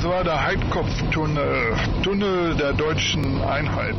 Das war der Heidkopftunnel, Tunnel der deutschen Einheit.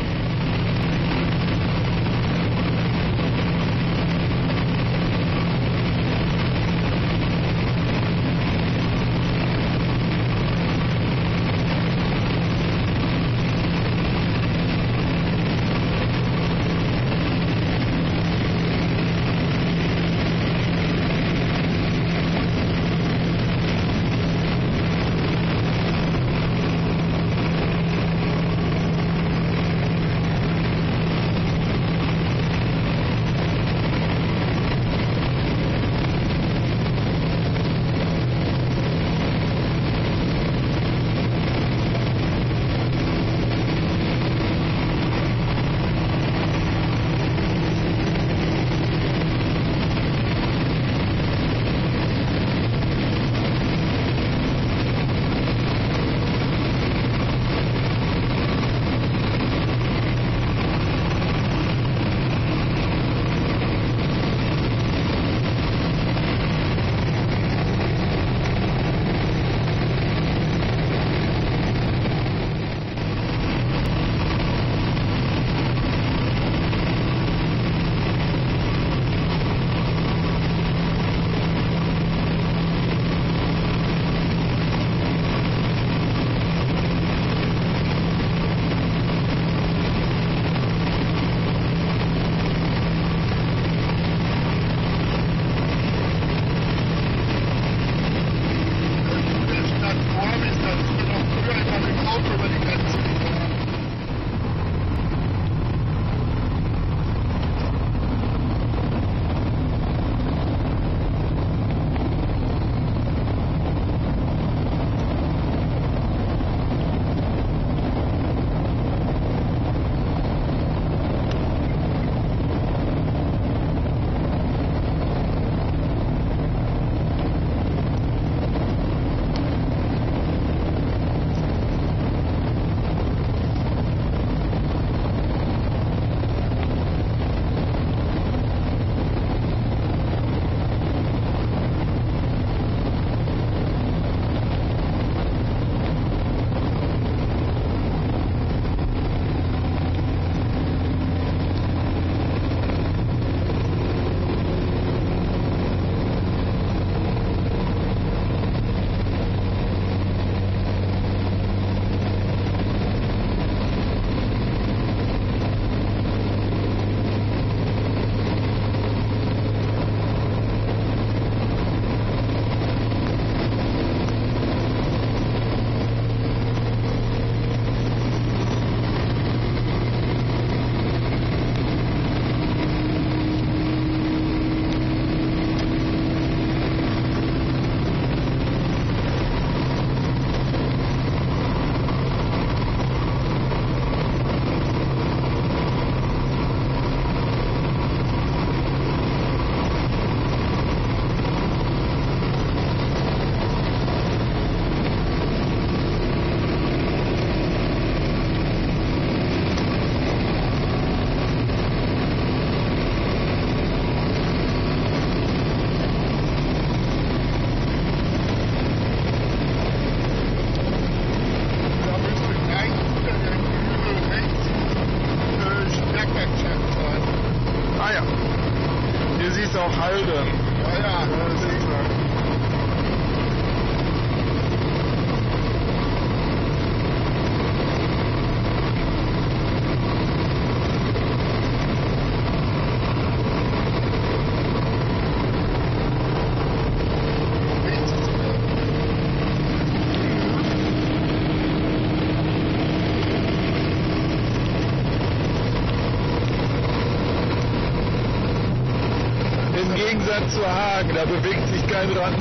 Zu Hagen, da bewegt sich kein dran.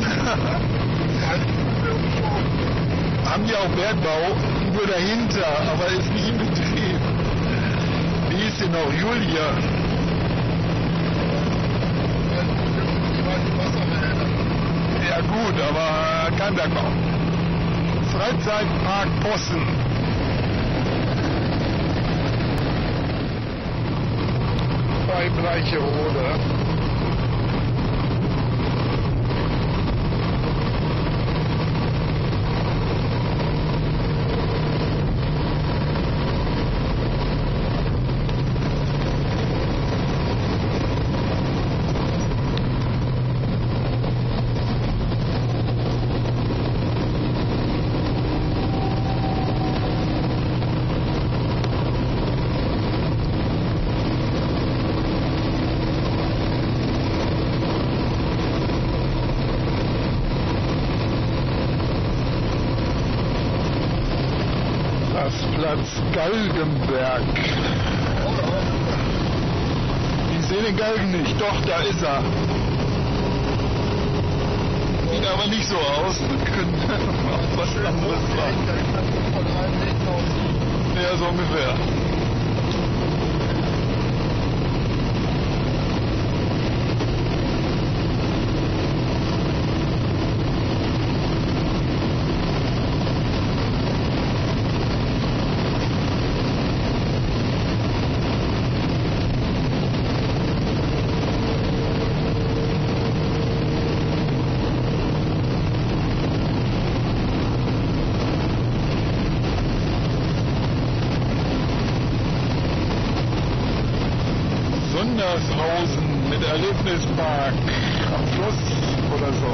Haben die auch Bergbau? Nur dahinter, aber ist nicht in Betrieb. Wie ist denn noch Julia? Ja gut, aber kein Bergbau. Freizeitpark Possen. Bei Bleicherode. Platz Galgenberg. Ich sehe den Galgen nicht. Doch, da ist er. Sieht aber nicht so aus. Könnte auch was anderes sein. Ja, so ungefähr. Sondershausen mit Erlebnispark am Fluss oder so.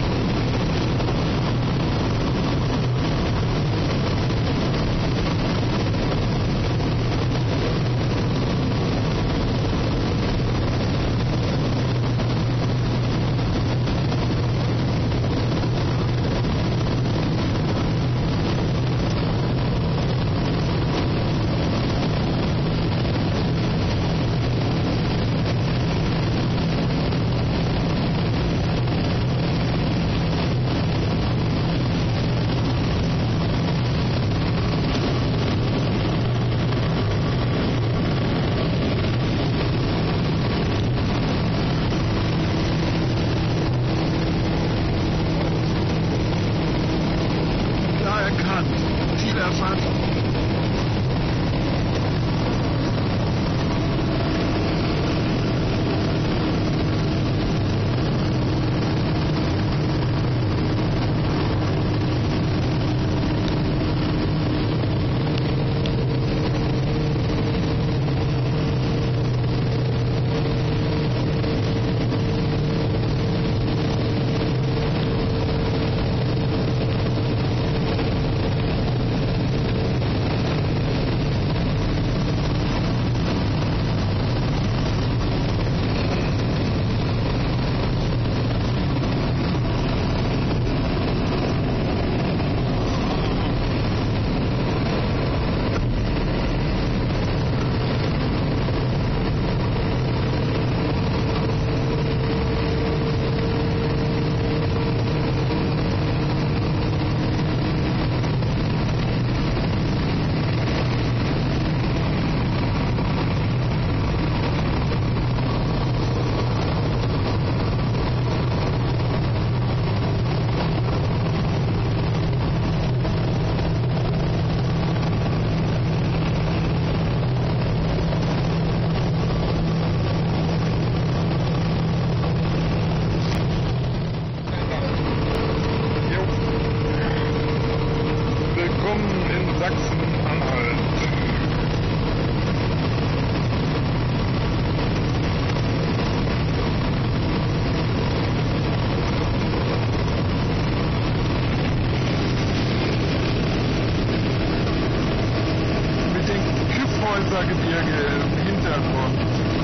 Gebirge im Hintergrund.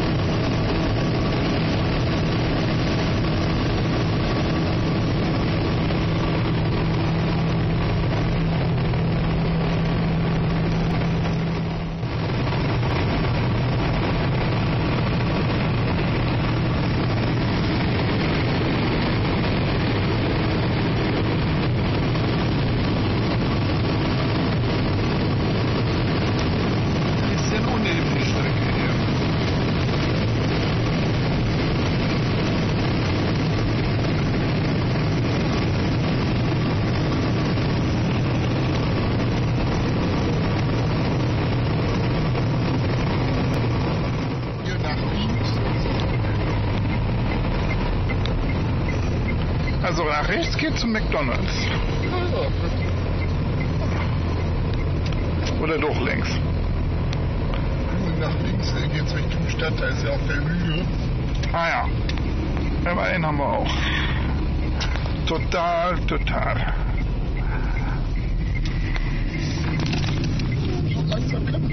Also nach rechts geht zum McDonald's. Oder doch längs? Nach links geht es Richtung Stadt, da ist ja auch der Hügel. Ah ja. Aber einen haben wir auch. Total. Schon langsam kann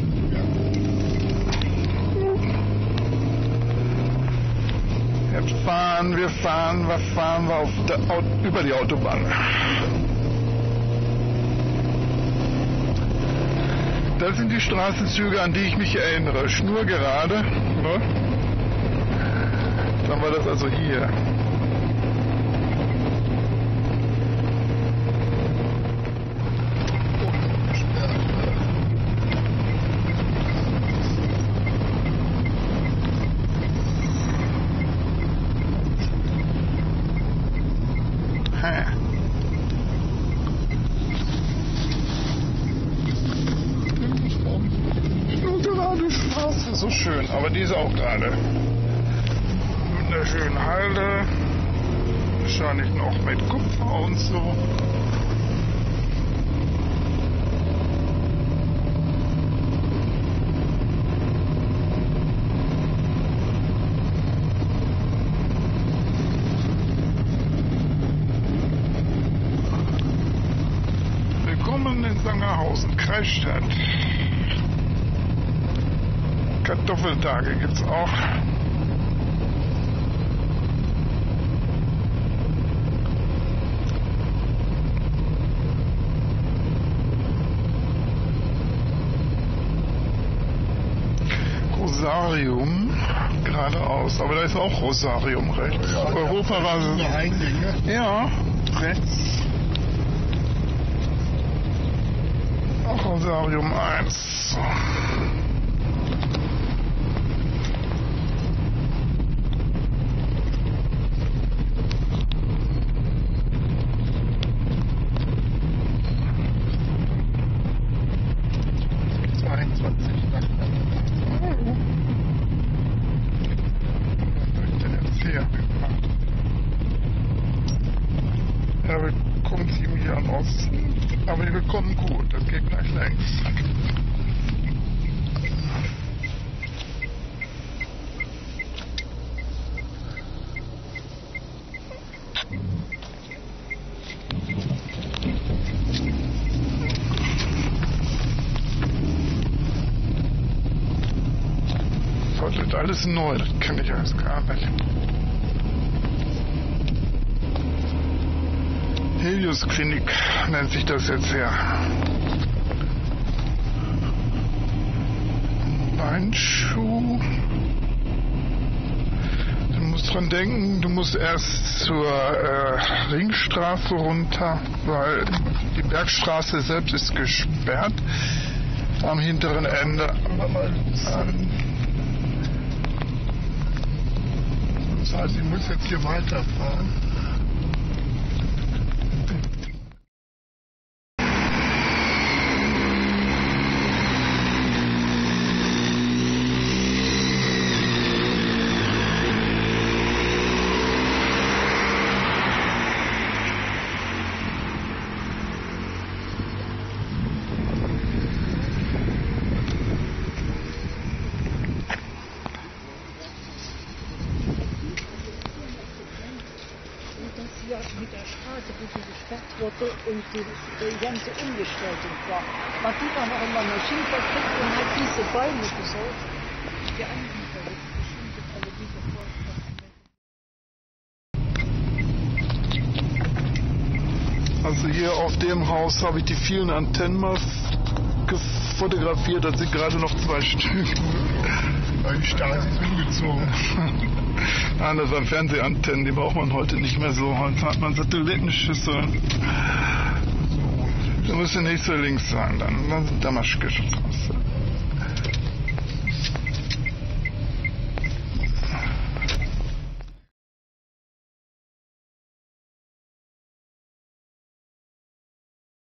Wir fahren über die Autobahn. Das sind die Straßenzüge, an die ich mich erinnere. Schnurgerade. Ne? Dann war das also hier. So schön, aber die ist auch gerade. Wunderschöne Halde. Wahrscheinlich noch mit Kupfer und so. Willkommen in Sangerhausen, Kreisstadt. Kartoffeltage gibt's auch. Rosarium geradeaus, aber da ist auch Rosarium rechts. Ja, Europa war so. Ja, rechts. Auch Rosarium 1. Ja, wir kommen ziemlich an Osten, aber wir kommen gut, das geht gleich längs. Das wird alles neu, das kenne ich alles gar nicht. Helios Klinik nennt sich das jetzt her. Beinschuh. Du musst dran denken, du musst erst zur Ringstraße runter, weil die Bergstraße selbst ist gesperrt am hinteren Ende. Das heißt, ich muss jetzt hier weiterfahren. Mit der Straße, wo die gesperrt wurde und die ganze Umgestaltung war. Man hat dann auch immer Maschinen verkriegt und hat diese Bäume gesorgt. Die Anbieter jetzt bestimmte alle diese Vorschriften. Also hier auf dem Haus habe ich die vielen Antennen mal fotografiert, das sind gerade noch 2 Stück. Weil die Stasi ist umgezogen. Nein, das waren Fernsehantennen, die braucht man heute nicht mehr so. Heute hat man Satellitenschüsseln. Da müsste nächste links sein, dann Damaschke Straße.